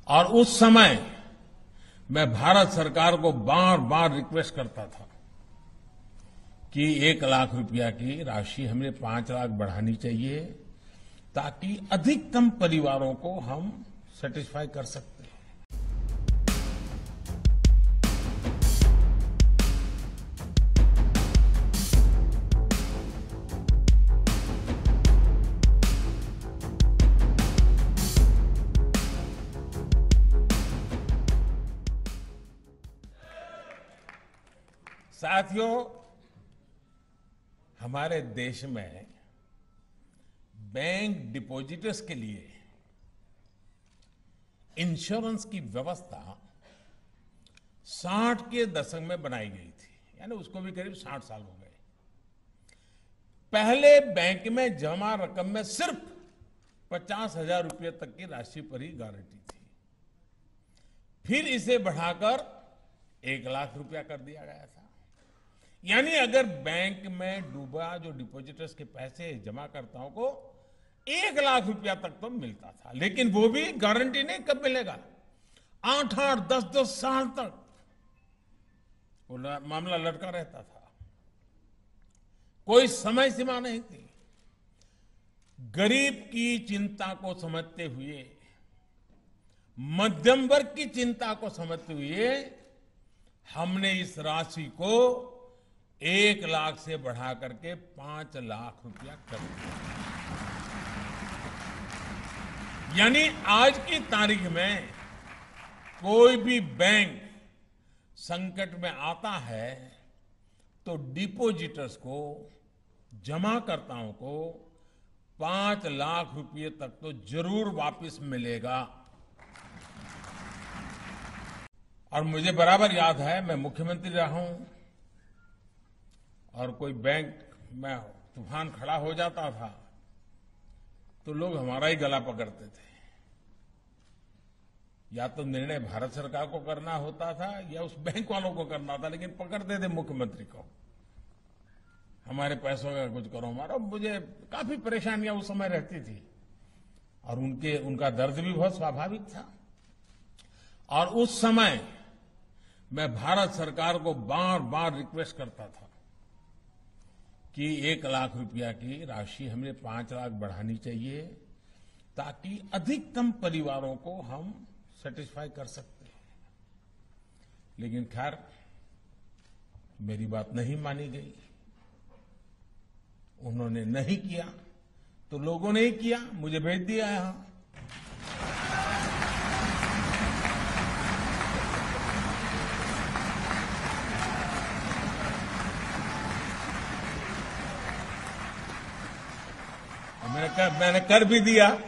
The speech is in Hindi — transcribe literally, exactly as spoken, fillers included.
और उस समय मैं भारत सरकार को बार बार रिक्वेस्ट करता था कि एक लाख रुपया की राशि हमें पांच लाख बढ़ानी चाहिए ताकि अधिकतम परिवारों को हम सेटिस्फाई कर सकते हैं। साथियों, हमारे देश में बैंक डिपॉजिटर्स के लिए इंश्योरेंस की व्यवस्था साठ के दशक में बनाई गई थी, यानी उसको भी करीब साठ साल हो गए। पहले बैंक में जमा रकम में सिर्फ पचास हजार रुपये तक की राशि पर ही गारंटी थी। फिर इसे बढ़ाकर एक लाख रुपया कर दिया गया था। यानी अगर बैंक में डूबा जो डिपॉजिटर्स के पैसे जमाकर्ताओं को एक लाख रुपया तक तो मिलता था, लेकिन वो भी गारंटी नहीं कब मिलेगा, आठ आठ दस दस साल तक वो मामला लटका रहता था, कोई समय सीमा नहीं थी। गरीब की चिंता को समझते हुए, मध्यम वर्ग की चिंता को समझते हुए हमने इस राशि को एक लाख से बढ़ा करके पांच लाख रुपया कर दिया। यानी आज की तारीख में कोई भी बैंक संकट में आता है तो डिपॉजिटर्स को, जमाकर्ताओं को पांच लाख रुपये तक तो जरूर वापस मिलेगा। और मुझे बराबर याद है, मैं मुख्यमंत्री रहा हूं और कोई बैंक में तूफान खड़ा हो जाता था तो लोग हमारा ही गला पकड़ते थे। या तो निर्णय भारत सरकार को करना होता था या उस बैंक वालों को करना था, लेकिन पकड़ते थे मुख्यमंत्री को, हमारे पैसों का कुछ करो हमारा। मुझे काफी परेशानियां उस समय रहती थी और उनके उनका दर्द भी बहुत स्वाभाविक था। और उस समय मैं भारत सरकार को बार बार रिक्वेस्ट करता था कि एक लाख रुपया की राशि हमें पांच लाख बढ़ानी चाहिए ताकि अधिकतम परिवारों को हम सेटिस्फाई कर सकते हैं। लेकिन खैर मेरी बात नहीं मानी गई, उन्होंने नहीं किया तो लोगों ने ही किया, मुझे भेज दिया यहां। मैंने कर, मैंने कर भी दिया।